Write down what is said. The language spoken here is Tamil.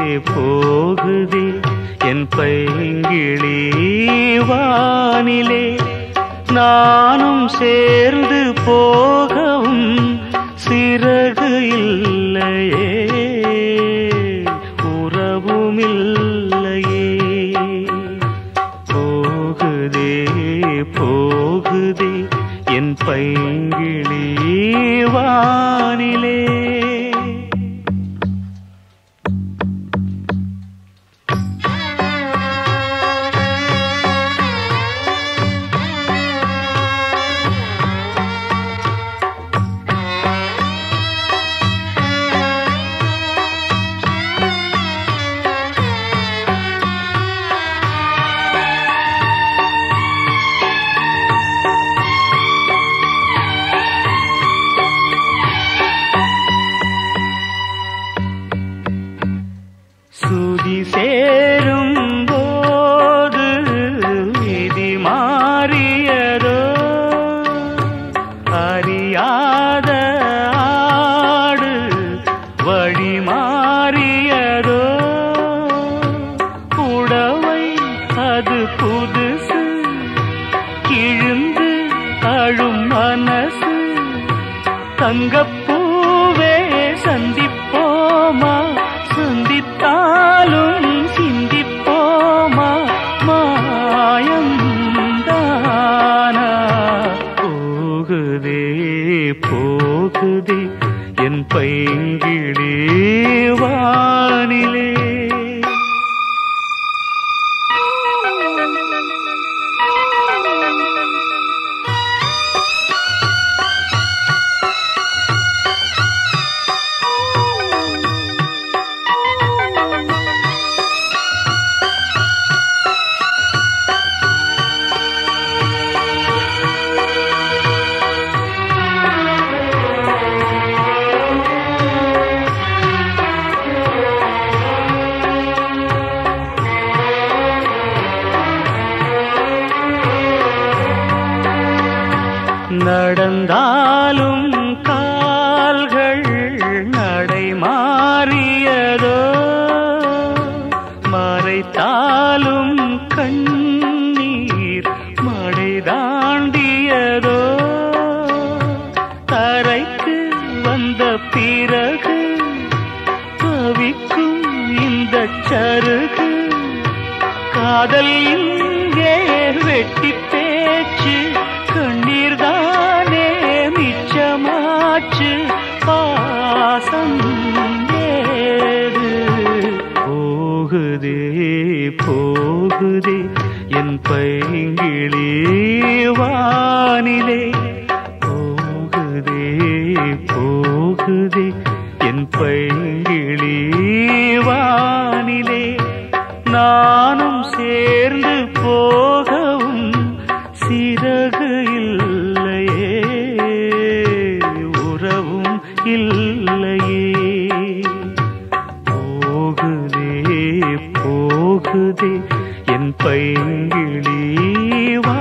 போகுதே என் பைங்கிளி வானிலே நானும் சேர்ந்து போகவும் சிறகு இல்லையே உறவும் இல்லையே போகுதே போகுதே என் பைங்கிளி வானிலே தங்கப்பூவே சந்திப்போமா சந்தித்தாலும் சிந்திப்போமா மாயம்தானா போகுதே போகுதே என் பைங்கிளி வானிலே நடந்தாலும் கால்கள் நடை மாறியதோ மறைத்தாலும் கண்ணீர் மடை தாண்டியதோ தரைக்கு வந்த பிறகு தவிக்கும் இந்த சருகு காதல் இங்கே வெட்டி பேச்சு கண்ணீர் தானே மிச்சமாச்சு பாசம் ஏது போகுதே போகுதே என் பைங்கிளி வானிலே போகுதே போகுதே என் பைங்கிளி வானிலே நானும் சேர்ந்து போகவும் சிறகு இல்லையே உறவும் இல்லையே போகுதே போகுதே என் பைங்கிளி